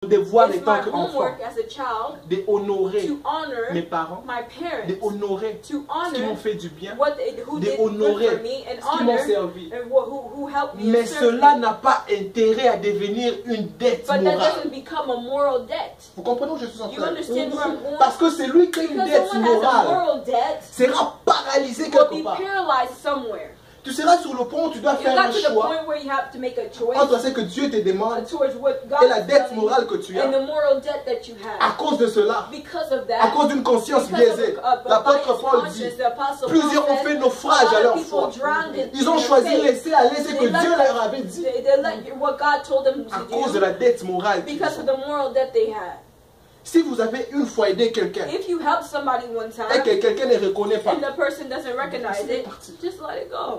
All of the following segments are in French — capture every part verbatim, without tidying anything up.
devoir It's étant my qu'enfant, homework as a child d'honorer to honor mes parents, my parents, d'honorer to ce qui m'ont honor fait du bien, what they, who did good d'honorer for me, and ce qui m'ont honor servi. and who, who who helped me Mais and served cela me. n'a pas intérêt à devenir une dette But that morale. doesn't become a moral debt. Vous comprenez où je suis en You train? understand where I'm going? Parce que celui qui a une Because dette someone has a morale moral debt sera paralysé will quelque be part. paralyzed somewhere. Tu seras sur le point où tu dois You faire got un to the choix point where you have to make a choice entre ce que Dieu te demande towards what God et la is dette telling morale you que tu and as. the moral debt that you À have. cause de cela, Because of à that, cause d'une conscience because of biaisée, uh, l'apôtre biased Paul dit, conscience, the apostle plusieurs Paul ont said, fait naufrage a à lot leur of people foi. drowned in Ils ont their choisi de faith. laisser aller ce They que let Dieu the- leur avait dit They, they let what God told them à to cause de do la dette morale qu'ils because ont. of the moral debt they had. Si vous avez une fois aidé quelqu'un If you help somebody one et time que quelqu'un ne reconnaît pas, and the person doesn't recognize laissez-le it, partir. just let it go.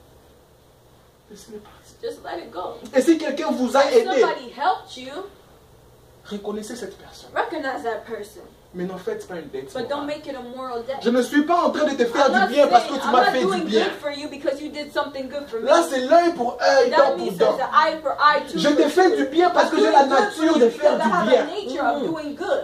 Laissez-le partir. Just let it go. Et si quelqu'un vous a If aidé, somebody helped you, reconnaissez cette personne. recognize that person. Mais n'en faites pas une dette But don't morale. make it a moral debt. Je ne suis pas en train de te faire I'm not du bien parce que saying- tu I'm m'as not fait doing du bien. good for you because you did something good for me. Là, c'est l'œil pour œil, dent That pour means dent. there's an eye for eye, tooth Je for te fais tooth. du bien parce I'm que j'ai doing la good for nature you de because faire I du have bien. a nature of doing good.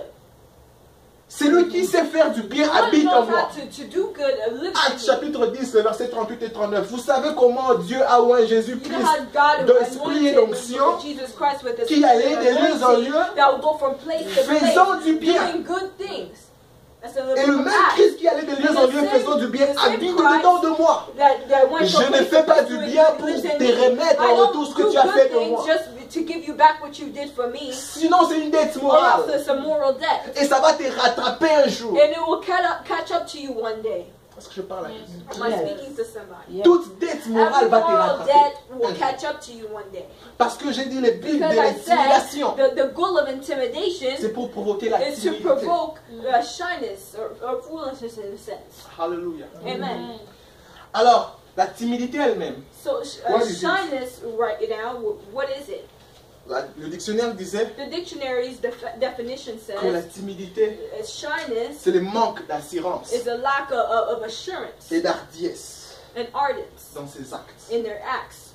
Celui qui sait faire du bien One habite en knows moi. how to, to do good, uh, live Actes in me. chapitre dix, le verset trente-huit et trente-neuf. Vous savez comment Dieu a oint You Jésus-Christ know how God d'esprit et anointed d'onction, Jesus Christ with the qui allait de lieu en anointing lieu, that will go from place to place, faisant du bien. doing good things. That's a little Et bit le of même Acts. Christ qui allait de lieu en lieu faisant du bien The same habite Christ dedans de moi. That, that went Je from ne place fais to pas place du doing bien good pour lives in te me. remettre I en don't retour ce que do tu as good fait de things moi. just to give you back what you did for me. Sinon, c'est une dette Or else morale. it's a moral debt. Et ça va te rattraper un jour. And it will catch up, catch up to you one day. Parce que je parle à Am quelqu'un. I Yes. speaking to somebody? Yes. Toute dette morale Every va te moral rattraper. debt will Un jour. catch up to you one day. Parce que j'ai dit les bulles de Because I said l'intimidation. the, the goal of intimidation C'est pour provoquer la is to timidité. provoke uh, shyness or, or foolishness in a sense. Alléluia. Amen. Alors, la timidité elle-même. So sh- What uh, is it? shyness, right now, wh- what is it? La- le dictionnaire disait The dictionary's def definition que la says timidité, uh, shyness c'est le manque d'assurance is a lack of, of, of assurance et d'hardiesse and ardence dans ses actes, in their acts.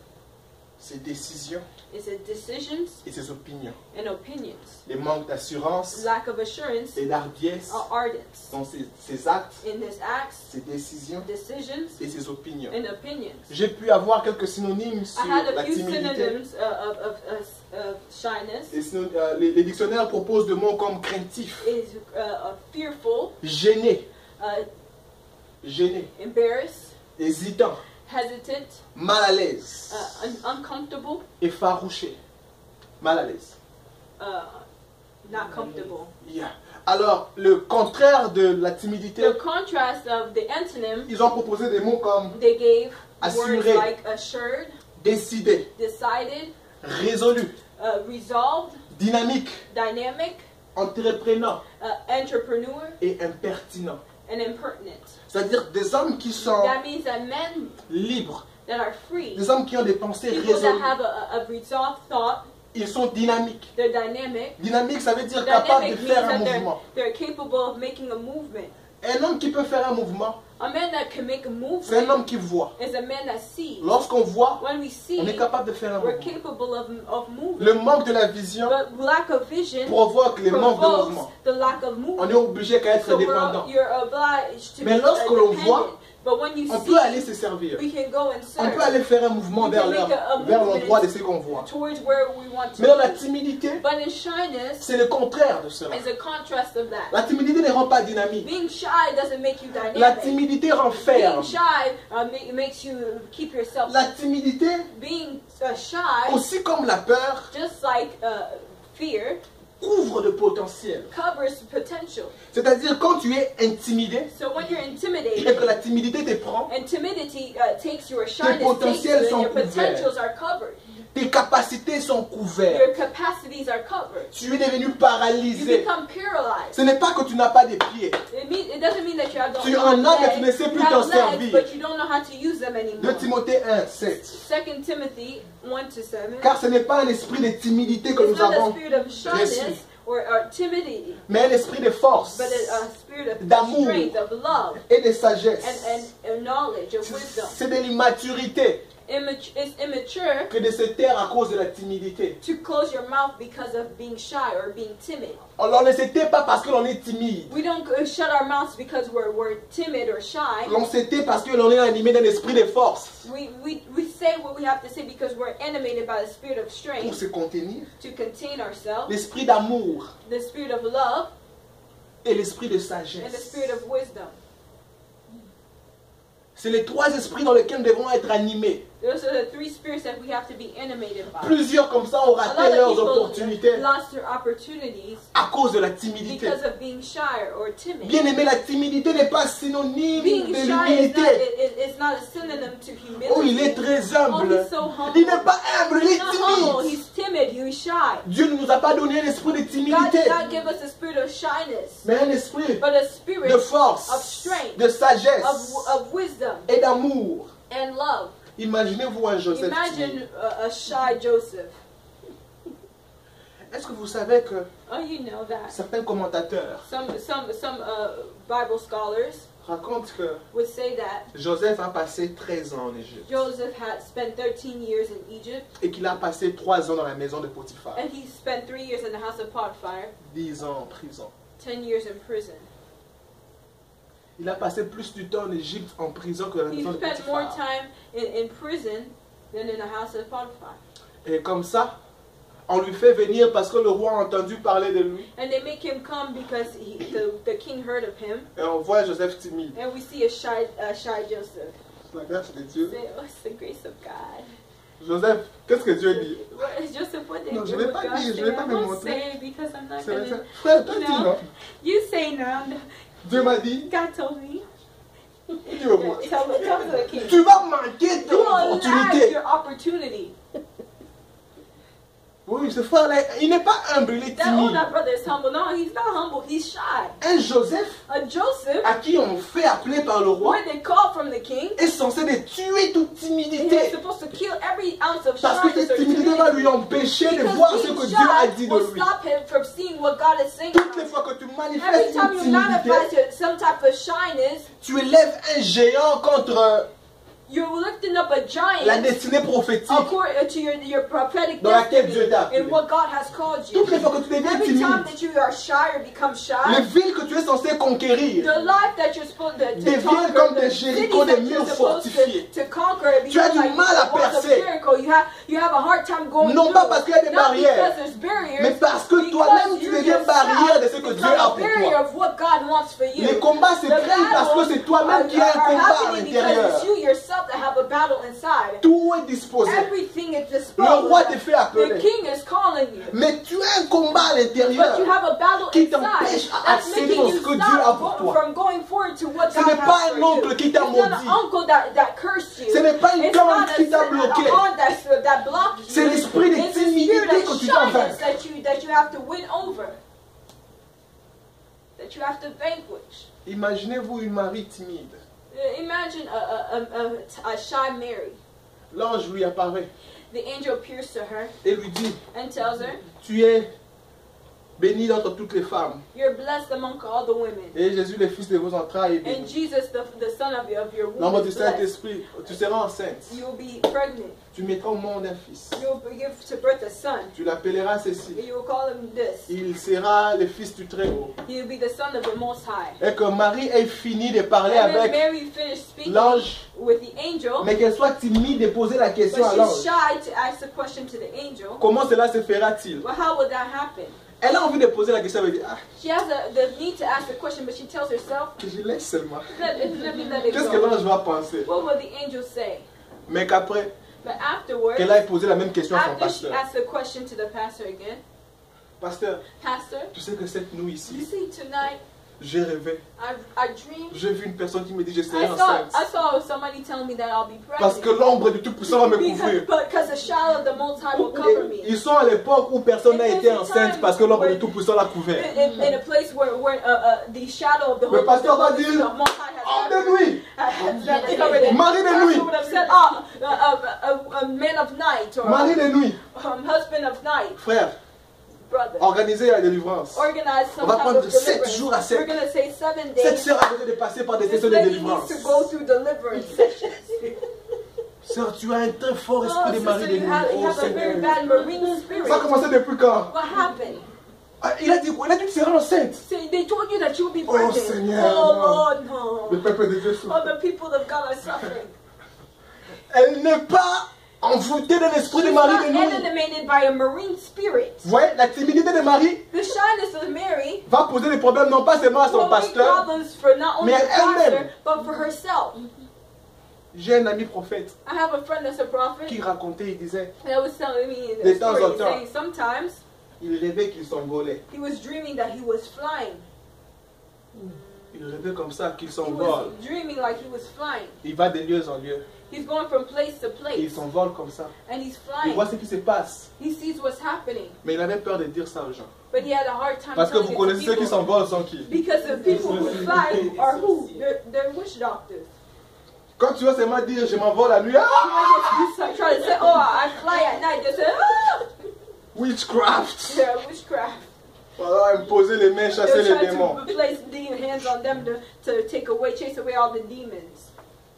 ses décisions Is it decisions et ses opinions. and opinions? Le manque d'assurance Lack of assurance et d'hardiesse or ardence dans ses, ses actes, in his acts, ses décisions decisions, et ses opinions. and opinions. J'ai pu avoir quelques synonymes sur I had la a few timidité. synonyms uh, of, of, of, of shyness. Les, syno- euh, les- les dictionnaires proposent des mots comme craintif, Is uh, uh, fearful, gêné, uh, gêné, embarrassed, hésitant, hesitant, mal à l'aise, uh, un uncomfortable, effarouché, mal à l'aise. uh, not comfortable. Yeah. Alors, le contraire de la timidité, The contrast of the antonym, ils ont proposé des mots comme they gave Assuré. words like assured, décidé, decided, résolu, uh, resolved, dynamique, dynamic, entreprenant uh, entrepreneur, et impertinent. and impertinent. C'est-à-dire des hommes qui sont That means that men libres, that are free, des hommes qui ont des pensées people that résolues. have a, a resolved thought, Ils sont dynamiques. they're dynamic. Dynamique, ça veut dire capable de Dynamic means faire un that they're, mouvement. they're capable of making a movement. Un homme qui peut faire un mouvement, A man that can make a c'est un movement homme qui voit. is a man that sees. Lorsqu'on voit, When we see, on est capable de faire un we're mouvement. capable of, of moving. Le manque de la vision But lack of vision provoque le manque de provokes mouvement. the lack of On movement. est obligé qu'à être So we're, dépendant. you're obliged to Mais be lorsque uh, l'on dependent. voit, But when you On see, peut aller se servir. we can go and On serve peut aller faire un mouvement We vers can leur- make a- a vers movement l'endroit de ce qu'on voit. towards where we want to Mais dans la be. timidité, But in shyness c'est le contraire de cela. is a contrast of that. La timidité ne rend pas dynamique. Being shy doesn't make you dynamic. La timidité renferme. Being shy uh, ma- makes you keep yourself. La timidité, Being uh, shy, aussi comme la peur, just like uh, fear, couvre de potentiel. covers potential. C'est-à-dire quand tu es intimidé So when you're et intimidated, que la timidité te prend, and timidity uh, takes your shyness, takes potentiels you, sont and your couverts. potentials are covered. tes capacités sont couvertes. Your capacities are covered. Tu es devenu You paralysé. become paralyzed. Ce n'est pas que tu n'as pas de pieds. It, mean, it doesn't mean that you have the Tu en as, mais tu ne sais You plus t'en have legs, servir. but you don't know how to use them anymore. deux Timothée un, sept. Second Timothy one to seven. Car ce n'est pas un esprit de timidité que It's nous not a avons, spirit of shyness reçu. or, or timidity, mais un esprit de force but a, a spirit of D'amour. strength, of love, et de sagesse. and, and, and knowledge, of wisdom. C'est de l'immaturité. immature, it's immature que de se taire à cause de la timidité. to close your mouth because of being shy or being timid. On ne se tait pas parce que l'on est timide. We don't uh, shut our mouths because we're, we're timid or shy. L'on se tait parce que l'on est animé d'un esprit de force. We, we, we say what we have to say because we're animated by the spirit of Pour strength se contenir. to contain ourselves, L'esprit d'amour the spirit of love, et l'esprit de and the sagesse. spirit of wisdom. C'est les trois esprits dans lesquels nous devons être animés. Those are the three spirits that we have to be animated by. Plusieurs comme ça ont A raté lot leurs of people opportunités lost their opportunities à cause de la timidité. because of being shy or timid. Bien aimé, la timidité n'est pas synonyme Being de shy is not, l'humilité. it, it, it's not a synonym to humility. Oh, il est très Oh, humble. he's so humble. Il n'est pas humble, il He's est not humble. timide. He's timid. He's shy. Dieu ne nous a pas donné un esprit de God timidité, did not give us a spirit of shyness, mais un esprit but a spirit de force, of strength, de sagesse of, of wisdom et d'amour. and love. Imaginez-vous un Joseph Imagine timide. a, a shy Joseph. Est-ce que vous savez que Oh, you know that. certains commentateurs Some some some uh, Bible scholars racontent que would say that Joseph a passé treize ans en Égypte Joseph had spent thirteen years in Egypt, et qu'il a passé trois ans dans la maison de Potiphar, and he spent three years in the house of Potiphar, dix ans en prison. ten years in prison. Il a passé plus du temps en Égypte en prison que dans la He maison de spent more Potiphar. time in, in prison than in the house of Potiphar. Et comme ça, on lui fait venir parce que le roi a entendu parler de lui. And they make him come because he, the, the king heard of him. Et on voit Joseph timide. And we see a shy, a shy Joseph. La grâce de Dieu. Say, oh, it's the grace of God. Joseph, qu'est-ce que Dieu dit? What is Joseph, what did, Non, je what vais pas God dire, je say? vais pas I me won't montrer. say because I'm not C'est vrai, gonna. ça. Frère, toi You dis know, non. you say no. Dieu m'a dit, God told me. tu veux voir. Tell, tell the king. Tu vas manquer ton You will lack opportunité. your opportunity. Oui, ce frère-là, il n'est pas humble, il est That oh, timide. that brother is humble. No, he's not humble. He's shy. Un Joseph A Joseph, à qui on fait appeler par le roi when they call from the king, est censé de tuer toute he's timidité. supposed to kill every ounce of Parce que shyness cette or timidité va lui timidity. empêcher de Because voir ce being que Dieu a dit shy de will lui. stop him from seeing what God is saying. Toutes les about fois que tu him. Every manifestes time une you timidité, manifest some type of shyness, tu élèves un géant contre you're lifting up a la giant destinée prophétique according to your, your prophetic dans laquelle Dieu destiny t'a appelé. and what God has called Toutes you. les fois que tu deviens Every timide, time that you are shy or become les shy, villes que tu es censé conquérir, the life that you're supposed to, to deviennent conquer, comme the des cities Jéricho, that des you're murs supposed fortifiés. to, to conquer, it Tu as becomes du like mal à the walls of percer. Jericho. You have, you have a hard time going Non through. pas parce qu'il y a des Not barrières, because there's barriers, mais parce que because toi-même, tu you deviens yourself barrière de ce que Dieu become a a pour barrier toi. of what God wants for you. Les combats se The craignent parce que battles c'est toi-même are- qui as un are combat à happening because l'intérieur. it's you yourself that have a battle inside. Tout est disposé. Everything is Le disposed. roi te fait The appeler. king is calling you. Mais tu as un combat à But you l'intérieur. have a battle Qui inside t'empêche à that's accéder making dans you ce que Dieu a stop pour go- toi. from going forward to what Ce God n'est has pas for un you. oncle qui t'a It's not an maudit. uncle that, that cursed you. Ce n'est pas une It's tante not a, qui t'a a bloqué. aunt that's- that blocked you. C'est l'esprit de It's the timidité spirit que of tu dois shyness vaincre. that you, that you have to win over. That you have to vanquish. Imaginez-vous une Marie timide. Uh, Imagine a, a, a, a, a shy Mary. L'ange lui apparaît The angel appears to her et lui dit, and tells her, tu es bénie d'entre toutes les femmes. you're blessed among all the women. Et Jésus, le fils de vos entrailles, est And béni. Jesus, the, the son of your, of your Dans womb, du is blessed. Saint-Esprit, tu seras enceinte. You will be pregnant. Tu mettras au monde un fils. You will give to birth a son. Tu l'appelleras Cécile. You will call him this. Il sera le fils du Très-Haut. He will be the son of the Most High. Et que Marie ait fini de parler And then avec Mary finished speaking l'ange, with the angel, mais qu'elle soit timide de poser la question à but she's l'ange. shy to ask the question to the angel. Comment cela se fera-t-il? Well, how would that happen? Elle a envie de poser la question, elle dit, ah, She has the, the need to ask the question, but she tells herself, que je laisse seulement. let, let me let it Qu'est-ce que go. l'ange va penser? What will the angel say? Mais qu'après, But afterwards, qu'elle aille poser la même question à son after she pasteur. asks the question to the pastor again, Pasteur, Pastor, tu sais que cette nuit you ici, see tonight, j'ai rêvé. I, I dreamed. J'ai vu une personne qui me dit je serai I saw, enceinte. I saw somebody telling me that I'll be Parce que pregnant. l'ombre du Tout-Puissant va me Because, couvrir. because the shadow of the Most High will cover me. Ils sont à l'époque où personne n'a été enceinte parce que l'ombre du Tout-Puissant l'a couvert. In, in a place where, where uh, uh, the shadow of the Le Holy pasteur va the dire, Most High has homme de covered, nuit, has covered it. Mari de Pastor nuit, would have said, ah, a, a, a, a man of night or mari de nuit. um, husband of night, Frère, brother. organisez la délivrance. Organize some On va type prendre of sept deliverance. jours à sept. We're going to say seven Cette days. sœur a besoin de passer par des This sessions de lady needs délivrance. to go through deliverance sessions. Sœur, tu as un très fort esprit Oh, de sister, mari de you nuit. have, you Oh have a very Seigneur. bad marine spirit. Ça a commencé depuis quand? What happened? Ah, il a dit quoi? Il a dit que tu seras enceinte. See, they told you that you would be Oh, pregnant. Seigneur, Oh, non. Lord, no. Le peuple de Dieu souffre. Oh, the people of God are suffering. Elle n'est pas envoûtée de l'esprit de She's mari not de nuit. animated by a marine spirit. Vous voyez, la timidité de Marie The shyness of Mary va poser des problèmes non pas seulement à son will make pasteur. problems for not only mais the elle-même. pastor, but for herself. J'ai un ami prophète I have a friend that's a prophet qui racontait, il disait, that was telling me De the temps story, en temps. saying sometimes il rêvait qu'il s'envolait. he was dreaming that he was flying. Il rêvait comme ça qu'il He s'envole. was dreaming like he was flying. Il va de lieu en lieu. He's going from place to Et il place, s'envole comme ça. and he's Il flying. voit ce qui se passe. He sees what's happening, Mais il avait peur de dire ça aux gens. but he had a hard time Parce que telling vous it connaissez to ceux qui people. s'envolent sont qui? Because the people who fly are who? They're, they're witch doctors. Quand tu vas seulement dire je m'envole la nuit, ah! You start trying to say, oh, I fly at night. They say, ah! Witchcraft! They're witchcraft. Voilà, imposer les mains, chasser They're les trying démons. to place the hands on them to, to take away, chase away all the demons.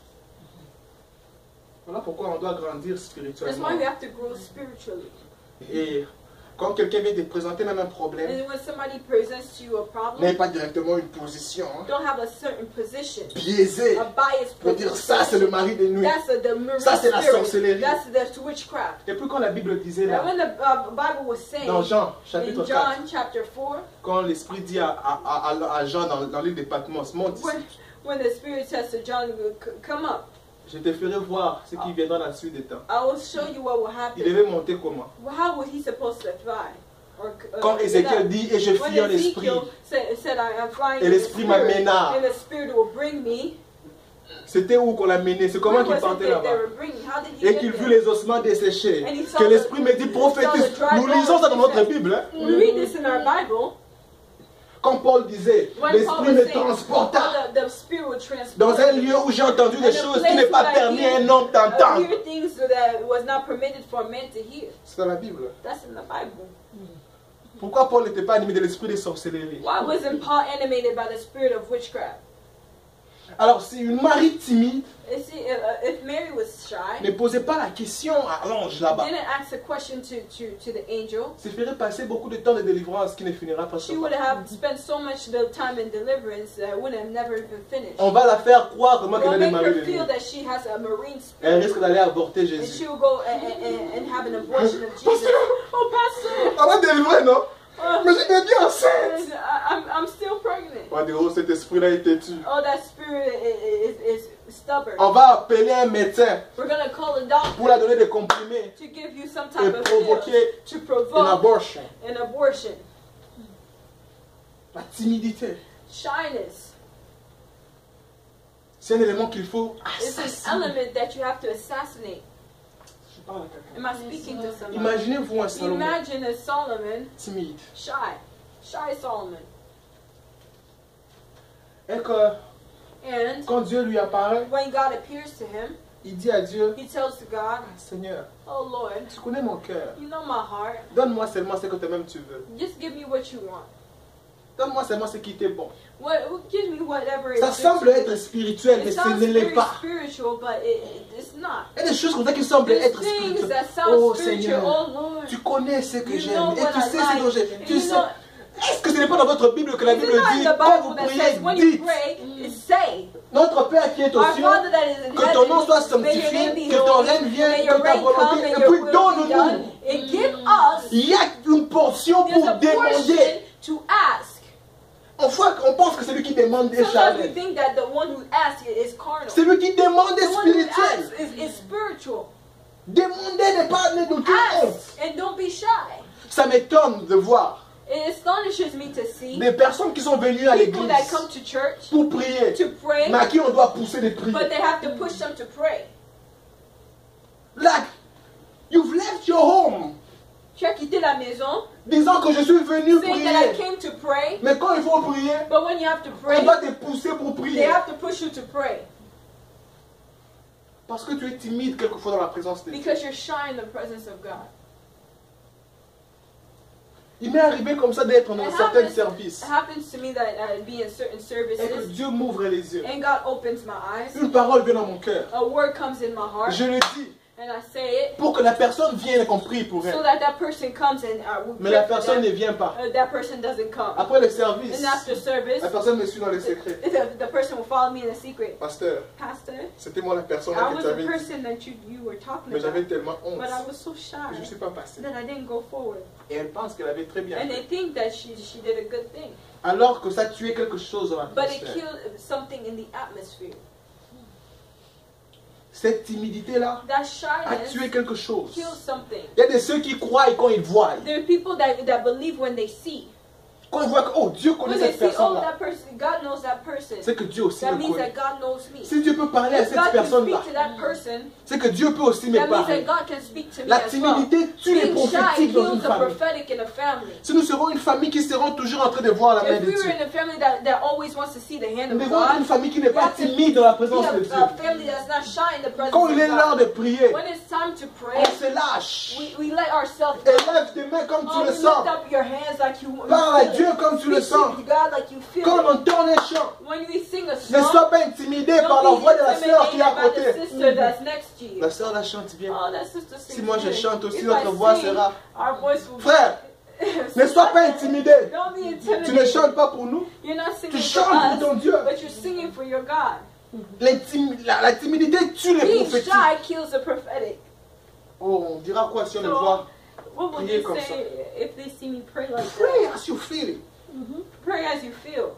Voilà pourquoi on doit grandir That's spirituellement. why we have to grow spiritually. Et quand quelqu'un vient te présenter même un problème, And when somebody presents to you a n'aie problem, pas directement une position hein, don't have a certain position, biaisée a biased pour dire ça c'est le position. mari de nuit. That's a, the marine Ça, c'est la spirit. sorcellerie. That's the witchcraft. Et puis quand la Bible disait Now, là, when the uh, Bible was saying dans Jean chapitre in quatre, John chapter four, quand l'Esprit dit à, à, à, à Jean dans, dans l'île de Patmos, monte ici, when, when the Spirit says to John, "C- come up, je te ferai voir ce qui viendra dans la suite des temps. I will show you what will Il happen. devait monter comment? Well, how was he supposed to fly? Or, uh, Quand get Ézéchiel up? dit, et je When fis en esprit, Ezekiel said, said I am flying Et in the l'esprit spirit, m'amena. and the Spirit will bring me. c'était où qu'on l'a mené? C'est comment Where qu'il was it partait that they là-bas? were bringing? How did he Et get qu'il vit there? les ossements desséchés. And he saw Que the- l'Esprit me dit, he prophétise. saw the dry Nous lisons ça dans bones. notre Bible. Hein? We read this in our Bible. Quand Paul disait, When Paul l'Esprit was me saying, transporta how the, the Spirit will transport dans un me. lieu où j'ai entendu des And a choses place qui n'est pas where I permis à hear- un homme uh, d'entendre. hear things that was not permitted for men to hear. C'est dans la Bible. That's in the Bible. Pourquoi Paul n'était pas animé de l'esprit des sorcelleries? Why wasn't Paul animated by the spirit of witchcraft? Alors, si une Marie timide You see, uh, uh, if Mary was shy, ne posait pas la question à l'ange là-bas, didn't ask a question to, to, to the angel, ça ferait passer beaucoup de temps de délivrance qui ne finira pas she sur would have spent so much the time in deliverance that it would have never even finished. On va la faire croire comment qu'elle It'll est make mariée her de feel nuit. that she has a marine Elle spirit, risque d'aller avorter and Jésus. she will go and, and, and have an abortion of Jesus. Pasteur, Oh, Pastor! on va délivrer, non? Uh, Mais j'étais bien enceinte. I, I'm, I'm still pregnant. On va dire, oh, cet esprit-là est têtu. Oh, that spirit is, is, is stubborn. On va appeler un médecin We're gonna call a doctor pour la donner des comprimés to give you some et type of pill provoquer to une provoke abortion. an abortion. La timidité, Shyness c'est un élément qu'il faut is an assassiner. element that you have to assassinate. Je parle à quelqu'un. Am I speaking to somebody? Imaginez-vous un Salomon Imagine a Solomon timide. shy, shy Solomon, Et que and quand Dieu lui apparaît, when God appears to him, il dit à Dieu, he tells to God, Seigneur, "Oh Lord, tu connais mon cœur. you know my heart. Donne-moi seulement ce que toi-même tu veux. Just give me what you want. Donne-moi seulement ce qui t'est bon. What, give me whatever is Ça good semble to you." être spirituel, mais It ce sounds ne l'est very pas. spiritual, but it, it, it's not. Il y a des choses comme ça qui semblent There's être things spirituelles. that sound Oh spiritual. Seigneur, Oh Lord, tu connais ce que you j'aime know et what tu I sais ce dont like. j'aime. And Tu you sais. know, Est-ce que ce n'est pas dans votre Bible que la is Bible it not in dit the quand vous Bible that priez, says when you dites pray, it say, Notre Père qui est aux Our cieux, Father that is in que ton nom soit heaven, may your sanctifié, name be que ton holy, règne vienne, may que your ta reign come, volonté, may et your puis will be donne-nous. done, and give us. Il y a une portion There's pour a portion demander. to ask. On, voit, on pense que celui qui demande est Sometimes we charnel. think that the one who asks is carnal. Celui qui demande est The one who spirituel. asks is, is spiritual. Demander n'est pas né de toute honte. Ask and don't be shy. Ça m'étonne de voir It astonishes me to see des personnes qui sont venues à people that l'église come to church pour prier, to pray, mais à qui on doit pousser des prières. but they have to push them to pray. Like, you've left your home, Tu as quitté la maison, disant que je suis venu saying that I prier. came to pray, Mais quand il faut prier, but when you have to on pray, doit te pousser pour they prier. have to push you to pray Parce que tu es timide quelquefois dans la présence de Dieu. because you're shy in the presence of God. Il m'est arrivé comme ça d'être dans It certains happens, services. it happens to me that I be in certain Et que services Dieu m'ouvre les yeux. and God opens my eyes. Une parole vient dans mon cœur. A word comes in my heart Je le dis and I say it pour que la personne vienne et qu'on prie pour so elle. that that person comes and uh, we Mais pray la for personne them. ne vient pas. Uh, that person doesn't come. Après le service, And after service, la personne me suit dans les secrets. the, the person will follow me in a secret. Pasteur, Pastor, c'était moi la personne I que was tu the avais dit. person that you, you were talking Mais j'avais about, tellement honte. but I was so que shy Je ne suis pas passé. that I didn't go forward. Et elle pense qu'elle avait très bien And they fait. think that she, she did a good thing. Alors que ça tuait quelque chose dans But it l'atmosphère. killed something in the atmosphere. Cette timidité-là That a shyness tué quelque chose. kills something. Il y a des ceux qui croient quand ils voient. There are people that, that believe when they see. Quand ils voient que, oh, Dieu connaît When they cette see, oh, personne-là, that person, God knows that person. c'est que Dieu aussi That me means connaît. that God knows me. Si Dieu peut parler à If cette God can personne-là, speak to that person, c'est que Dieu peut aussi me that means parler. that God can speak to me La as well. timidité tue les Being shy prophétiques dans une kills the famille. prophetic in a family. Si nous serons une famille qui seront toujours en train de voir la main If de we were Dieu, in a family that, that always wants to see the hand nous of devons être une God, famille qui n'est we pas have to timide dans la be présence de a, Dieu. a family that's not shy in the presence Quand of il est l'heure God. de prier, When it's time to pray, on se lâche. we, we let ourselves Et go. lève tes mains comme tu Oh, le lift sens. up your hands like you, you Parle à feel Dieu it. comme tu le Speak sens. to God like you feel Quand it. on entend les chants, When we sing a ne song, sois pas intimidé par la don't be voix de la sœur qui est à intimidated by the côté. sister that's next to you. La sœur la chante bien. Oh, that sister sings Si moi je good. chante aussi, If notre I voix sing, sera. our voice will Frère, ne sois pas intimidé. Don't be Tu ne intimidated. chantes pas pour nous. You're not Tu singing for chantes pour ton us, Dieu. but you're singing for your God. L'intimi- La, la timidité tue les Being prophétiques. shy kills the prophetic. Oh, on dira quoi si on me So, voit? what would prier they comme say if they see me pray like Pray that? as you feel it. Pray as you feel.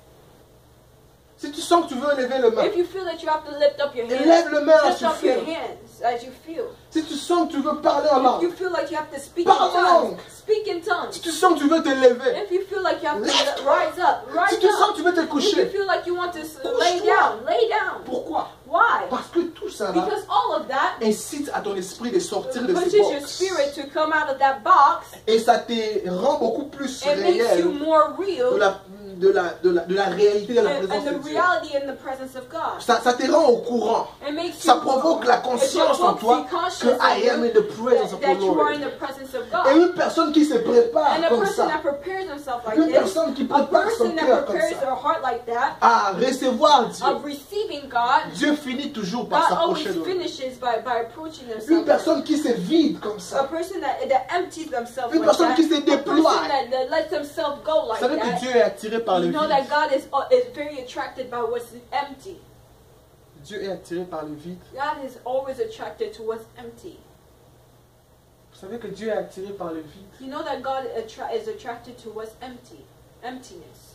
Si tu sens que tu veux lever le main, If you feel that you have to lift up your hands, lève le main as lift you up your feel. hands as you feel. Si tu sens que tu veux parler en If you langue, feel like you have to speak in Parle en tongues, langue. speak in si tongues. tu sens que tu veux te lever, If you feel like you have to Lève-toi. rise up, rise si tu sens up. que tu veux te If you coucher, feel like you want to s- lay Couche-toi. down, lay down. pourquoi? Why? Parce que tout ça là Because all of that incite à ton esprit de sortir de pushes ces your box. spirit to come out of that box Et ça te rend beaucoup plus and makes you réel more de real la, de la, de la, de la réalité de la and, présence and de the Dieu. reality in the presence of God. Ça, ça te rend au courant. It makes Ça you provoque la it conscience en provokes toi the conscience que I in am you in the presence that, of that the you are in Lord. the presence of Et God. une personne qui se prépare And a comme person ça, that prepares himself like une this, personne qui a prépare son person that cœur comme prepares ça, their heart like that, à recevoir Dieu, of receiving God, Dieu finit toujours par God always s'approcher de lui. finishes by, by approaching Une themselves. personne qui se vide comme A ça, person that, that empties themselves une like personne that, qui se a person déploie. that, that lets themselves go Vous like savez que that. Dieu est attiré par le You know vide. that God is, uh, is very attracted by what's empty. Dieu est attiré par le vide. God is always attracted to what's empty. Vous savez que Dieu est attiré par le vide. You know that God attra is attracted to what's empty, emptiness.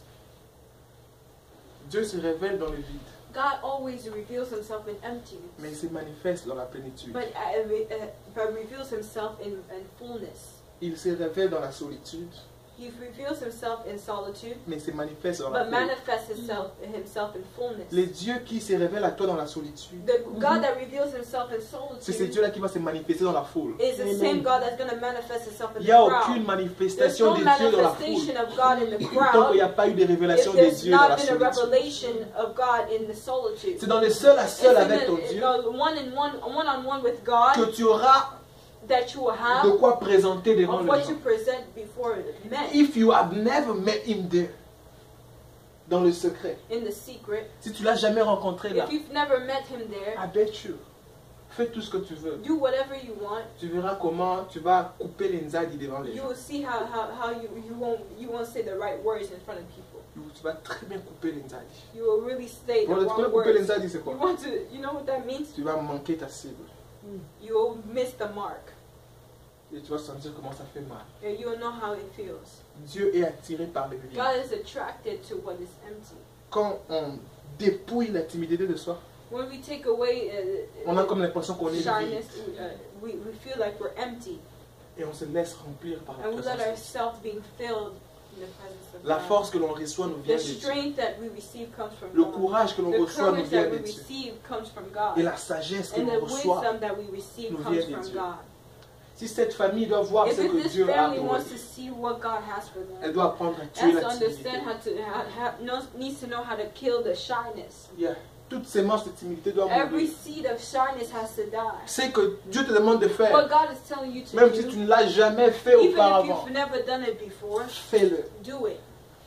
Dieu se révèle dans le vide, God always reveals himself in emptiness, mais il se manifeste dans la plénitude. but, uh, re- uh, but reveals himself in, in fullness. Il se révèle dans la solitude, He reveals himself in solitude, mais il se manifeste dans la but folie. manifests himself, himself in fullness. Les dieux qui se révèlent à toi dans la solitude, The God that reveals himself in c'est ces solitude dieux-là qui vont se manifester dans la foule. is the same God that's going to manifest himself in Il the n'y a crowd. aucune There's manifestation no des dieux dans la foule manifestation of God in the tant qu'il n'y crowd a pas eu de if révélation des there's dieux dans not la been a solitude. revelation of God in the solitude. C'est dans le seul à It's seul in avec the, ton Dieu the one in one, one on one with God que tu auras that you will de have quoi présenter devant of les what gens. you present before men If you have never met him there, dans le secret, in the secret. si tu l'as jamais rencontré là, If you've never met him there, I bet you, fais tout ce que tu veux. do whatever you want. Tu verras comment tu vas couper les nzadi devant les You gens. will see how, how, how you, you won't you won't say the right words in front of people. Tu vas très bien couper les nzadi. You will really say the Bon, tu connais wrong couper les words. nzadi, c'est You quoi? want to, you know what that means? Tu vas manquer ta cible. You will miss the mark. Et tu vas sentir comment ça fait mal. And you will know how it feels. Dieu est attiré par le vide. God is attracted to what is empty. Quand on dépouille la timidité de soi, When we take away uh, on a comme l'impression qu'on est shyness, vide. uh, we, we feel like we're empty. Et on se laisse remplir par la And we let présence de Dieu. ourselves being filled in the presence of La God. force que l'on reçoit nous vient The de Dieu. strength that we receive comes from Le God. courage que l'on The reçoit nous courage vient that de we Dieu. receive comes from God. Et la sagesse que And the l'on reçoit. wisdom that we receive nous comes vient de from Dieu. God. Si cette famille doit voir If ce que this Dieu a family pour wants elle, to see what God has for elle them, doit apprendre à tuer has to la timidité. understand how to, how, how, knows, needs to know how to kill the shyness. Yeah. toute sémence de timidité doit mourir. Every seed of shyness has to die. C'est que Dieu te demande de faire. What God is telling you to Même si do, tu ne l'as jamais fait even if auparavant. you've never done it before, Fais-le. do it.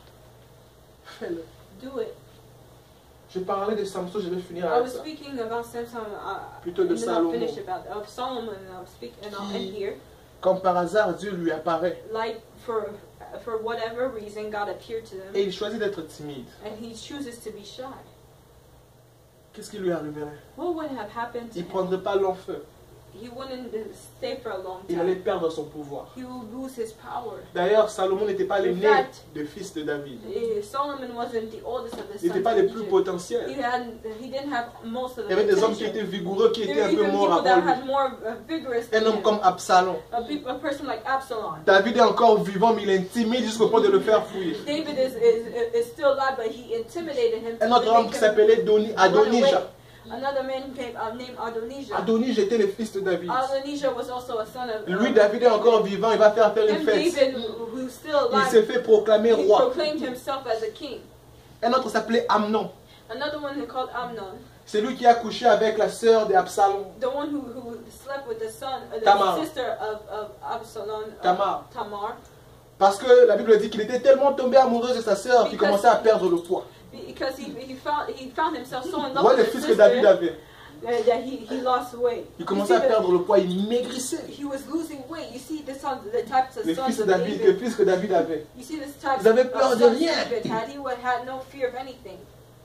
Fais-le. Do it. Je parlais de Samson, je vais finir I avec was ça. speaking about Samson, uh, Plutôt de and then I'll Salomon. finish about of Solomon, and I'll speak, and I'll end Qui, here. comme par hasard, Dieu lui apparaît. Like for for whatever reason, God appeared to Et them, il choisit d'être timide. and he chooses to be shy. Qu'est-ce qui lui arriverait? What would have happened to Il ne him? prendrait pas long feu. He wouldn't stay for a long Il allait time. perdre son pouvoir. He will lose his power. D'ailleurs, Salomon n'était pas In l'aîné fact, des fils de David. Eh, Solomon wasn't the oldest of the Il n'était sons pas of les plus Egypt. He potentiels. hadn't, he didn't have most of Il the y avait des hommes qui potential. étaient vigoureux, qui There étaient were un peu even morts people that avant had lui. more uh, vigorous Un than homme him. comme Absalom. A, peop- a person like Absalom. David est encore vivant, mais il est intimide jusqu'au point de le faire fuir. David is, is, is still alive, but he intimidated him. Un to autre homme make qui him s'appelait Doni- run away. Adonijah. Another man came, uh, named Adonijah. Adonijah était le fils de David. Adonijah was also a son of. Lui, uh, David est encore vivant, il va faire faire une him, fête. David, who- who's still Il s'est alive, fait proclamer he roi. proclaimed himself as a king. Un autre s'appelait Amnon. Another one called Amnon, C'est lui qui a couché avec la sœur d'Absalom, the one who, who slept with the son, uh, the Tamar. sister of, of Absalom, uh, Tamar. Tamar, Parce que la Bible dit qu'il était tellement tombé amoureux de sa sœur qu'il commençait à perdre le poids. because he, he found he found himself so in love Voilà le with his fils que David sister avait. uh, that he, he lost weight. Il You commençait see à the- perdre le poids, il maigrissait. He was losing weight. You see the sons, the types of Le sons fils de of David, le David. fils que David avait. You see this type Ils avaient of peur de sons rien. David had. He would, had no fear of anything.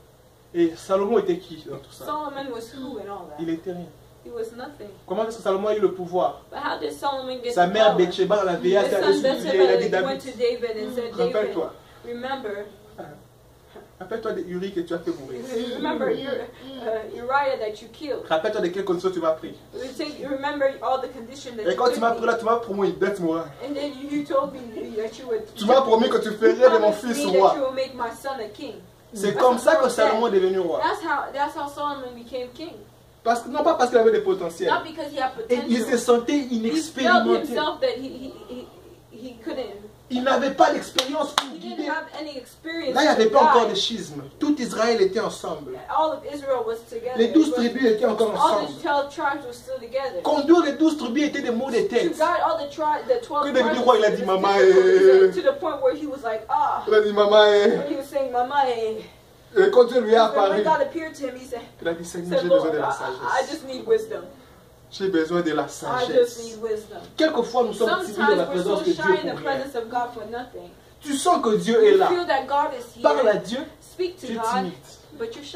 Et Salomon était qui dans tout ça? Solomon was who in all that? Il était rien. He was nothing. Comment est-ce que Salomon a eu le pouvoir? But how did Solomon get Sa the mère power? Bathsheba l'a veillé à His sa son il a dit Bathsheba went David, to David and said, David, rappelle-toi, remember, rappelle-toi de Uri que tu as fait mourir. remember Ur- uh, Uriah that you killed. Rappelle-toi de quelles conditions tu m'as pris. Take, remember all the conditions that Et you quand tu m'as took pris me. là, tu m'as promis une bête morale. And then you, you told me that you would. Tu m'as promis que tu ferais de mon promised fils me that roi. you will make my son a king. C'est comme ça que Salomon est devenu roi. That's how that's how Solomon became king. Parce que, non pas parce qu'il avait des potentiels. Not because he had Et il se potential. sentait He felt inexpérimenté. himself that he he, he, he couldn't. Il n'avait pas d'expérience pour He didn't guider. have any experience. Là, il n'y avait to pas encore de guide. schisme. Tout Israël était ensemble. All of Israel was together. Les douze It was- tribus étaient encore all ensemble. the twelve tribes were still together. Conduire les douze tribus était des mots de To tête. guide all the tri- the twelve Que David tribes roi, il a was dit, Maman, difficult, eh. to the point where he was like, ah. Il a dit, maman, eh. When he was saying, Mama, eh. Et quand Dieu lui est When apparu, God appeared to him, he said, il a dit, Seigneur, said j'ai Lord, besoin de la I, I sagesse. just need wisdom. J'ai besoin de la I just sagesse. need wisdom. Quelquefois, nous sommes timides dans la Sometimes we're présence so de Dieu shy in the pour rien. presence of God for nothing. Tu sens que Dieu est You là. feel that God is Parle à here. Dieu, Speak to tu es God, timide. but you're shy.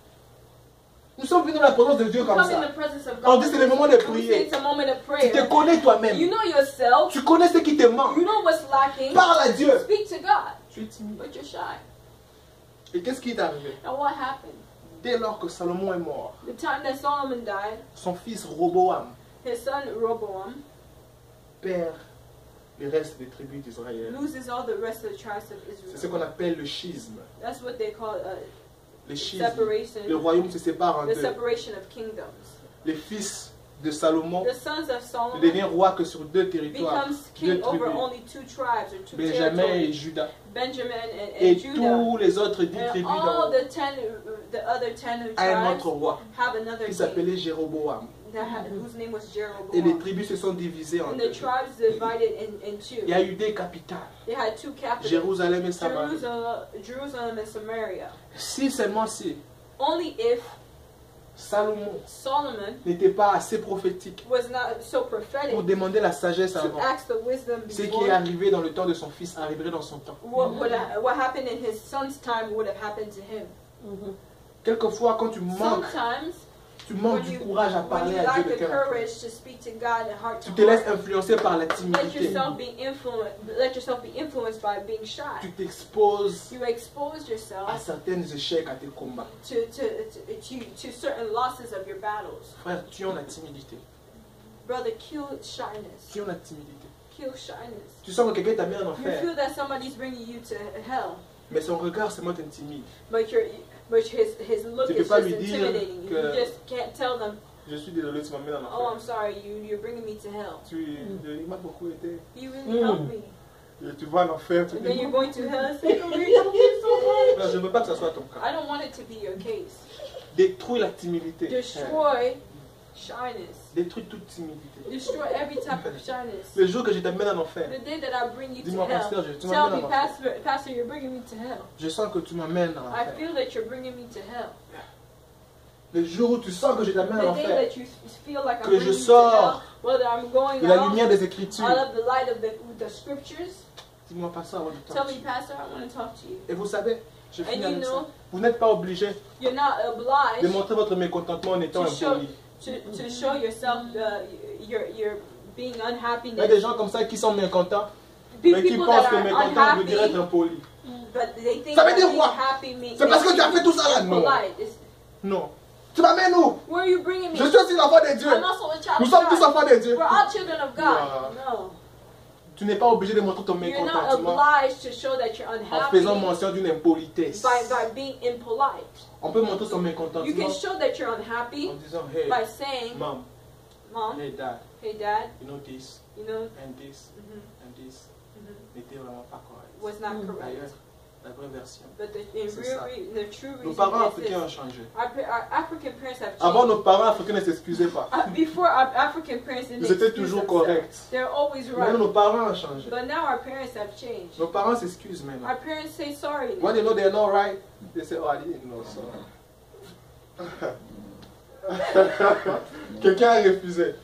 Nous sommes venus dans la présence de Dieu You comme come in ça. the presence of On God. dit c'est le moment de and we prier. say it's a moment of Tu prayer. te connais You toi-même. know yourself. Tu connais ce qui te manque. You know what's lacking. Parle à Dieu. Speak to God, Tu es timide. but you're shy. Et qu'est-ce qui est arrivé? And what happened? Dès lors que Salomon est mort, The time that Solomon died, son fils Roboam his son Rehoboam perd les restes des tribus d'Israël. loses all the rest of the tribes of C'est ce Israel. qu'on appelle le schisme. That's what they call uh, Le schisme. separation. Le royaume se sépare en The deux. separation of kingdoms. Les fils de Salomon The sons of ne Solomon deviennent rois que sur deux territoires, becomes deux king over tribus, only two tribes or two Benjamin et territories, Juda. Benjamin and, Et and Judah. tous les autres dix And tribus all d'en haut the ten, the other ten à un tribes autre roi have another qui king s'appelait Jéroboam. that had, whose name was Et les Jeroboam. tribus se sont divisées en And deux. the tribes divided in, in two. Il y a eu des capitales, They had two capitals, Jérusalem et Samarie. Jerusalem, Jerusalem and Samaria. Si seulement si Only if Salomon Solomon n'était pas assez prophétique was not so pour prophetic demander la sagesse to avant, ask the wisdom ce qui est before, arrivé dans le temps de son fils arriverait dans son temps. what, what, what happened in his son's time would have happened to him. Quelquefois, quand tu manques, Sometimes, tu manques when du you, courage à when parler you à lack Dieu de the cœur à cœur. courage to speak to God and heart Tu to te laisses heart, influencer par la let timidité. yourself be influenced. Let yourself be influenced by being Tu shy. t'exposes You expose à yourself certains échecs, à tes combats. to, to, to, to, to certain losses of your battles. Frère, tuons la timidité. Brother, kill shyness. Tuons la timidité. Kill shyness. Tu sens que quelqu'un t'a mis en You enfer, feel that somebody's bringing you to hell, mais son regard seulement t'intimide. but your but his his look Tu peux is pas just lui dire intimidating you. que- You just can't tell them, Je suis désolé, tu m'as mis en "Oh, I'm enfer. sorry, you you're bringing me to hell. Tu, il m'a beaucoup aidé. You really Mm. helped me." Et tu vas en enfer. Tu And dis, then you're going to hell and say, "Oh, you helped me so much." non, je ne veux pas que ce soit ton cas. I don't want it to be your case. Détruis la timidité. Destroy shyness. Détruis toute timidité. Destroy every type of shyness. Le jour que je t'amène en enfer, The day that I bring you to dis-moi, hell, pasteur, je- tu tell m'amènes me, en enfer. Pastor, Pastor, you're bringing me to hell. Je sens que tu m'amènes en I enfer. feel that you're bringing me to hell. Le jour où tu sens que je t'amène en The day enfer, that you feel like I'm que je bringing you to sors hell, whether I'm going de la out, lumière des Écritures, out of the light of the, the scriptures, dis-moi pas ça avant de tell me, temps. Pastor, I want to talk to you. Et vous savez, je And finis you avec ça. know, Vous n'êtes pas obligé you're not de obliged montrer votre mécontentement en étant to show, impoli. to, to show yourself uh, you're, you're being unhappy. Il y a des gens comme ça qui sont mécontents, Be mais qui people pensent that que are mécontent veut dire être unhappy, impoli. but they think Ça veut that dire being quoi? happy means C'est parce que tu as fait tout ça là? Non. polite. It's- Non. Tu m'amènes où? Where are you bringing me? Je suis aussi l'enfant de Dieu. I'm also a child Nous of sommes tous God. enfants de Dieu. We're all children of God. Yeah. No. Tu n'es pas obligé de montrer ton You're not mécontentement obliged to show that you're en faisant unhappy mention d'une impolitesse. by, by being impolite. On peut montrer son You mécontentement can show that you're en unhappy disant, hey, by saying, mom, Mom, hey dad, hey dad, you know this, you know, and this, mhm, and this, mhm, n'était vraiment pas correct. was not Mm. correct. D'ailleurs, la vraie version. But the, in C'est real ça. re- the true Nos reason parents is africains ont this. changé. Our, pa- our African parents have Avant, changed. nos parents africains ne s'excusaient pas. Uh, before, our African parents didn't Ils étaient excuse toujours themselves. corrects. They're always Maintenant, right. nos parents ont changé. But now our parents have changed. Nos parents s'excusent maintenant. Our parents say sorry now. When they know they're not right, they say, oh, I didn't know so. Quelqu'un a refusé.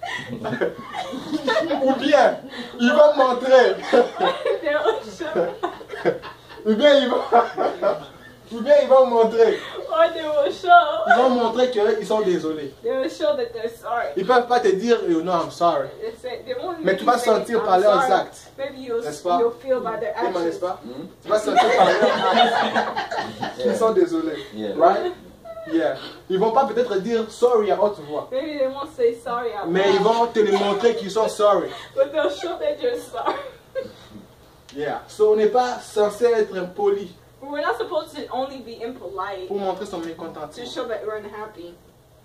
Ou bien, ils vont montrer. They're unsure. Ou bien, ils vont... Ou bien, ils vont montrer. Or they will show. Ils vont montrer qu'ils sont désolés. They will show that they're sorry. Ils ne peuvent pas te dire, oh, no, I'm sorry. They say, they won't Mais make tu you vas say, sentir "I'm par leurs sorry." actes. Maybe you'll, N'est-ce pas? you'll feel by their Emma, n'est-ce actions. pas? Hmm? Tu vas sentir par leurs actes qu'ils sont désolés. Yeah. Right? Yeah. Ils vont pas peut-être dire sorry à haute voix. Maybe they won't say sorry out Mais ils loud, vont te le montrer qu'ils sont sorry. but they'll show that you're sorry. Yeah. So on n'est pas censé être impoli We're not supposed to only be impolite pour montrer son to mécontentement. show that we're unhappy.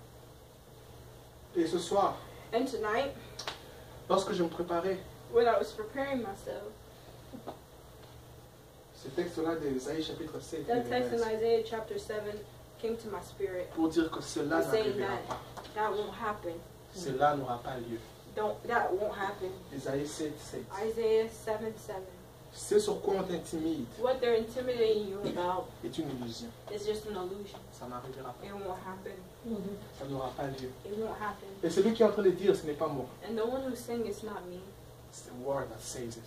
Et ce soir, And tonight, lorsque je me préparais, when I was preparing myself, ce texte-là d'Ésaïe chapitre sept, that text in verset, Isaiah chapter seven came to my spirit, pour dire que cela saying n'arrivera that pas. that won't happen. Cela n'aura pas lieu. Don't that won't happen. Ésaïe sept, sept. Isaiah seven seven. C'est sur quoi on t'intimide What they're intimidating you about est une illusion. is just an illusion. Ça n'arrivera pas. It won't happen. Ça n'aura pas lieu. It won't happen. Et celui qui est en train de dire, ce n'est pas moi. And the one who's saying it's not me. C'est the word that says it.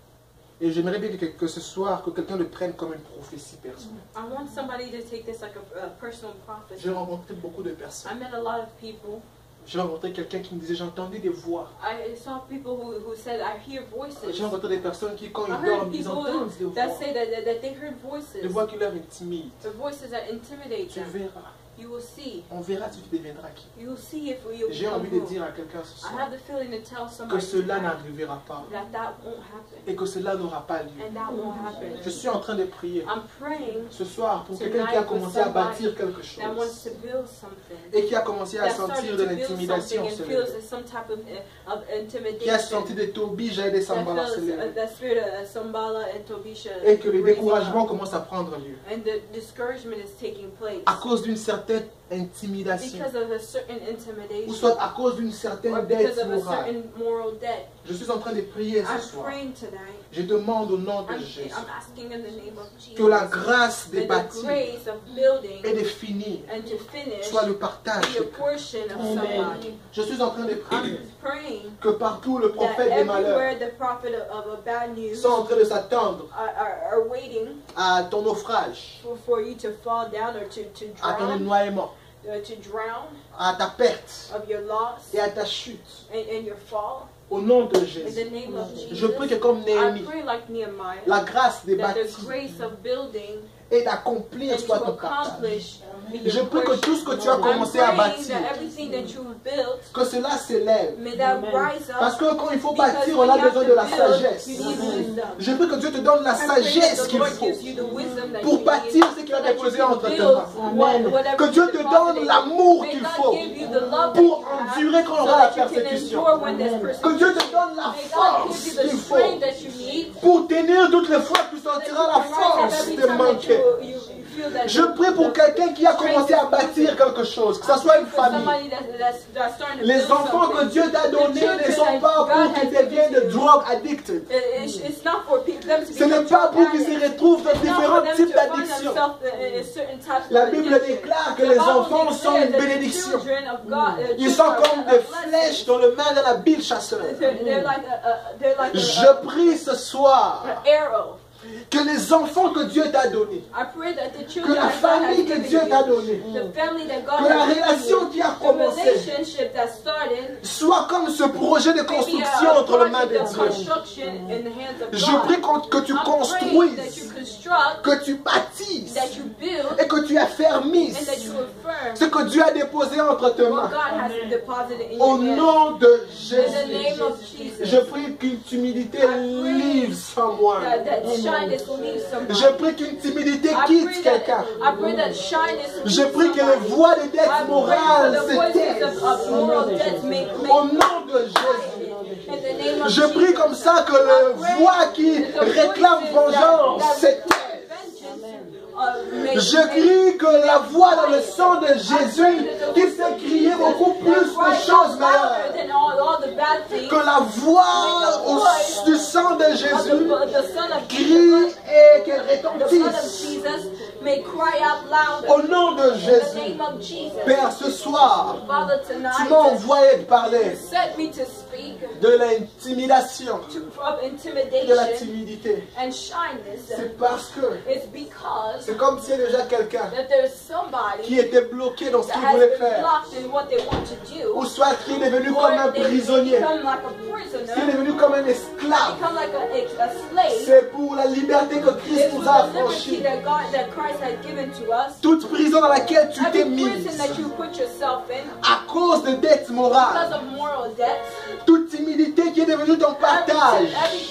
Et j'aimerais bien que, que ce soir, que quelqu'un le prenne comme une prophétie personnelle. I want somebody to take this like a, a personal prophecy. J'ai rencontré beaucoup de personnes. I met a lot of people. J'ai rencontré quelqu'un qui me disait, j'entendais des voix. I saw people who, who said, I hear voices. J'ai rencontré des personnes qui, quand I ils dorment, heard ils people entendent des voix. that say that, that, that they heard voices. Des voix qui leur intimident. The voices that intimidate Tu them. verras. You will see. On verra si tu deviendras qui. You will see if you J'ai become envie de who. dire à quelqu'un ce I soir have the feeling to tell que somebody cela tonight n'arrivera pas. that that won't happen. Et que cela n'aura pas lieu. And that won't happen. Je suis en train de prier I'm praying ce soir pour quelqu'un qui a commencé à bâtir quelque that wants chose. to build something. Et qui a commencé à That sentir started de to build l'intimidation something se and feels lever. some type of, uh, of intimidation. Qui a senti des tourbillons et des That sambales se feels uh, lever. the spirit of uh, Sambala and Tobisha. Et que le raising découragement up. commence à prendre lieu. And the discouragement is taking place. À cause d'une certaine intimidation. Because of a certain intimidation. Ou soit à cause d'une Or certaine because dette of a morale. certain moral debt. Je suis en train de prier I'm ce soir. praying tonight. Je demande au nom de I'm, Jésus I'm asking in the name of Jesus. que la grâce de that the bâtir grace of building et de finir and to finish soit le partage. be a portion of somebody. Je suis en train de prier I'm praying que partout le that prophète des malheurs everywhere the prophet of, of a bad news sont en train de s'attendre are, are, are waiting à ton naufrage, for, for you to fall down or to, to à ton drown, noyement, uh, to drown à ta perte of your loss et à ta chute. and, and your fall. Au nom de In Jésus, the name of Jesus, je prie que comme I Néhémie, pray like Nehemiah la grâce de that the bâtir grace of building et d'accomplir and to soit ton partage. accomplish be Je your prie que portion. tout ce que tu as I'm commencé à praying bâtir, that everything that you've built, que cela s'élève. may that rise up. Parce que quand il faut Because bâtir, when on a you have besoin to de la build, sagesse. you need wisdom. Je prie que Dieu te donne la I'm praying that sagesse the qu'il Lord faut gives you the wisdom that pour you need bâtir ce qu'il a so that you déposé can entre tes build mains. what- whatever Que Dieu you te deposited. donne l'amour May qu'il God faut give you the love pour that you have endurer quand on so aura la that you can persécution. endure when there's Que Dieu te persecution. donne la May God force give you the qu'il faut strength that you need pour tenir toutes les fois que tu so that you sentiras la can rise up force every te time that manquer. you, you, you feel feel that Je prie pour quelqu'un qui a commencé à bâtir quelque chose, que ce soit une famille. Les enfants que Dieu t'a donnés ne sont pas pour qu'ils deviennent de drug addicted. Ce n'est pas pour qu'ils se retrouvent dans différents types d'addictions. La Bible déclare que les enfants sont une bénédiction. Ils sont comme des flèches dans le main d'un habile chasseur. Je prie ce soir que les enfants que Dieu t'a donnés, que la famille que Dieu t'a donnée, que la relation qui a commencé soit comme ce projet de construction entre les mains de Dieu. Je prie que tu construises, que tu bâtisses et que tu affermisses ce que Dieu a déposé entre tes mains. Au nom de Jésus, je prie qu'une timidité livre sans moi. Je prie qu'une timidité quitte quelqu'un. Je prie que les voix de dette morale se taisent. Au nom de Jésus. Je prie comme ça que les voix qui réclament vengeance se taisent. Je crie que la voix dans le sang de Jésus qui fait crier beaucoup plus de choses meilleures. Que la voix au, du sang de Jésus crie et qu'elle retentisse. Au nom de Jésus, Père, ce soir, tu m'as envoyé de parler de l'intimidation, de la timidité. C'est parce que c'est comme s'il y a déjà quelqu'un qui était bloqué dans ce qu'il voulait faire. Ou soit qui est devenu comme un prisonnier. Qui est devenu comme un esclave. C'est pour la liberté que Christ nous a affranchis. Toute prison dans laquelle tu t'es mise à cause de dettes morales. Toute timidité qui est devenue ton partage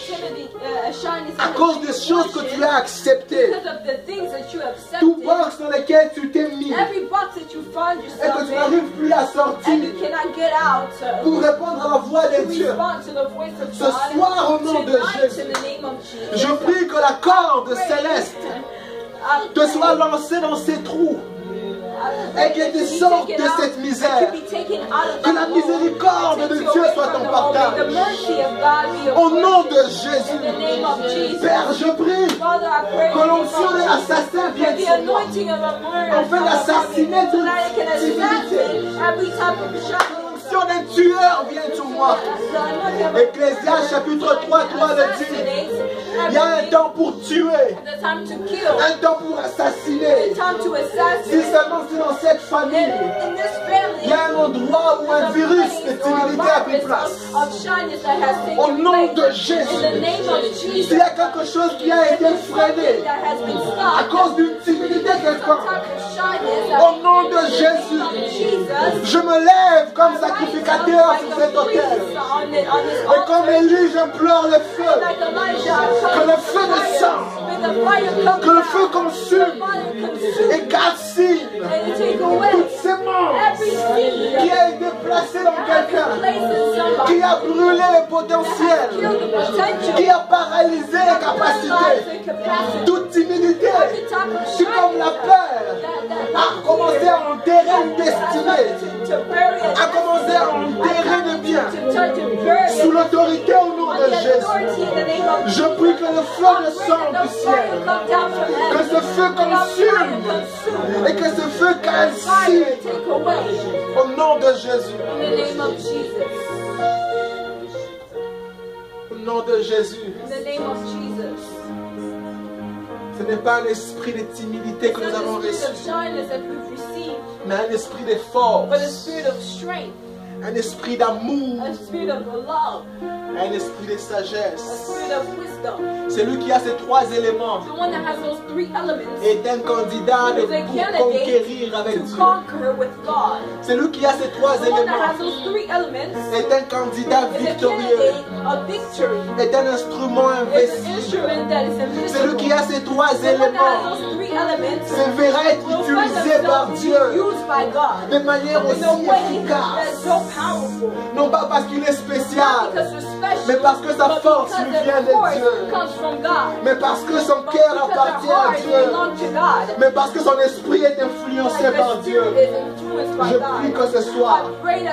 à cause des choses que tu as acceptées. Tout box dans lequel tu t'es mis et que tu n'arrives plus à sortir pour répondre à la voix de Dieu. Ce soir, au nom de Jésus, je prie que la corde céleste te soit lancée dans ces trous et qu'elle te sorte de cette misère. Que la miséricorde de Dieu soit ton partage. Au nom de Jésus, Père, je prie que l'onction de l'assassin vienne sur moi, afin d'assassiner toute timidité. L'onction d'un tueur vient sur moi. Ecclésiaste chapitre trois, trois le dit. Il y a un temps pour tuer, un temps pour assassiner. Si seulement c'est dans cette famille, il y a un endroit où un virus de timidité a pris place. Au nom de Jésus, s'il y a quelque chose qui a été freiné à cause d'une timidité quelconque, au nom de Jésus, je me lève comme sacrificateur sur cet autel. Et comme Élie, j'implore le feu. Que le feu descende, que le feu consume et calcine toute sémence qui a été placée dans quelqu'un, qui a brûlé le potentiel, qui a paralysé les capacités. Toute timidité, c'est comme la peur, a commencé à enterrer une destinée, a commencé à enterrer des biens sous l'autorité au nom de Jésus. Je prie que le feu descende du ciel, que ce feu consume et que ce feu calcine au nom de Jésus. Au nom de Jésus. Ce n'est pas un esprit de timidité que nous avons reçu, mais un esprit de force, un esprit d'amour, un esprit de sagesse. Celui qui a ces trois éléments est un candidat de, pour conquérir avec Dieu. Celui qui a ces trois éléments est un candidat victorieux, est un instrument investi. Celui qui a ces trois éléments se verra être utilisé par Dieu de manière aussi efficace. Non pas parce qu'il est spécial, mais parce que sa force lui vient de Dieu. Mais parce que son cœur appartient à Dieu. Mais parce que son esprit est influencé par Dieu. Je prie que ce soir,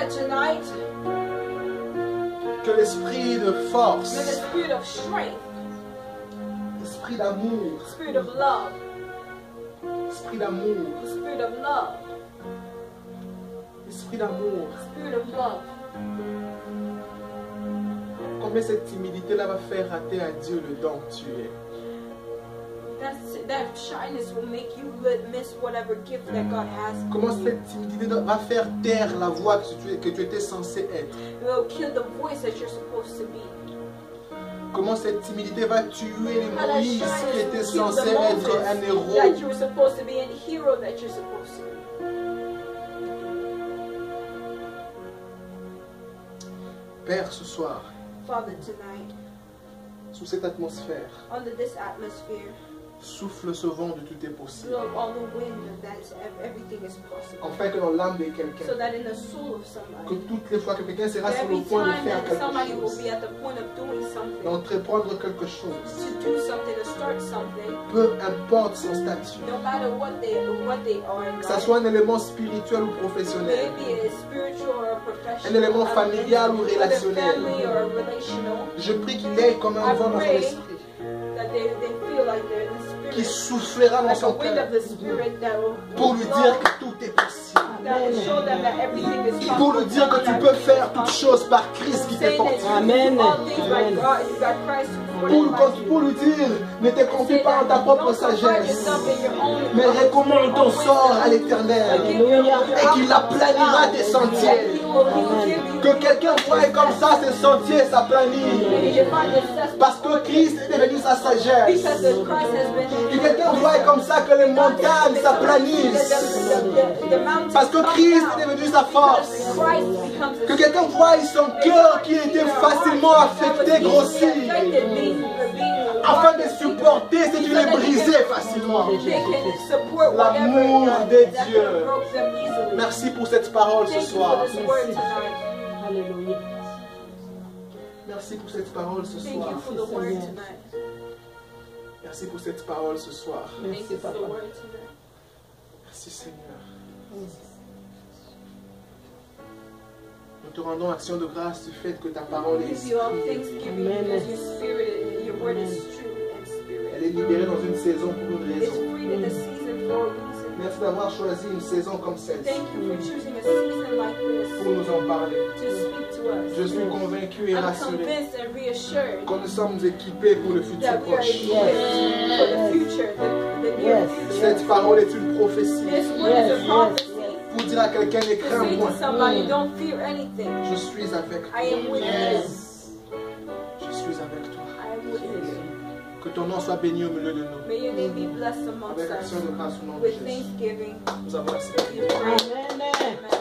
que l'esprit de force, l'esprit d'amour, l'esprit d'amour, l'esprit d'amour, combien cette timidité-là va faire rater à Dieu le don que tu es. That shyness will make you miss whatever gift that God has. Comment cette timidité va faire taire la voix que tu, que tu étais censé être? It will kill the voice that you're supposed to be. Comment cette timidité va tuer les Moïse qui étaient censés être un héros? That you were supposed to be and hero that you're supposed to be. Père, ce soir, Father, tonight, sous cette atmosphère, under this atmosphere, souffle ce vent de tout est possible. blow all the wind that everything is possible. Enfin que dans l'âme de quelqu'un, So that in the soul of somebody, que toutes les fois que quelqu'un sera sur le point de faire quelque chose, d'entreprendre quelque chose, to do something, to start something, peu importe son statut, no matter what they, what they are in que ce life, soit un élément spirituel ou professionnel, maybe a spiritual or a professional, un élément familial ou whether relationnel, family or relational, je prie qu'il ait comme un vent dans son esprit, that they, they feel like they're in the spirit, qui soufflera dans like a son wind cœur of the spirit that will, pour lui dire que tout est possible, that will show them that everything is possible. pour lui dire que tu peux faire toutes choses par Christ qui t'est Saying that fortifié. you Amen. do all things by God, you got Christ who Pour, fortifies you. pour lui dire, ne te confie pas en ta propre Don't confide sagesse, yourself in your own mais recommande ton sort à l'Éternel et qu'il aplanira tes sentiers. Que quelqu'un voie comme ça ses sentiers s'aplanir. Parce que Christ est devenu sa sagesse. Que quelqu'un voie comme ça que les montagnes s'aplanissent. Parce que Christ est devenu sa force. Que quelqu'un voie son cœur qui était facilement affecté grossir. Afin de supporter ce qui est brisé facilement. L'amour de Dieu. Merci pour cette parole ce soir. Alléluia. Merci pour cette parole ce soir. Merci pour cette parole ce soir. Merci, Papa. Merci Seigneur. Nous te rendons action de grâce du fait que ta parole est esprit. Elle est libérée dans une saison pour une raison. Merci d'avoir choisi une saison comme celle-ci pour nous en parler. Je suis convaincu et rassuré que nous sommes équipés pour le futur proche. Cette parole est une prophétie pour dire à quelqu'un ne crains point. Je suis avec toi. Je suis avec toi. Que ton nom soit béni au milieu de nous. May your name be blessed amongst Avec us. action de grâce au nom de With Jésus. thanksgiving. Nous avons accepté. Amen.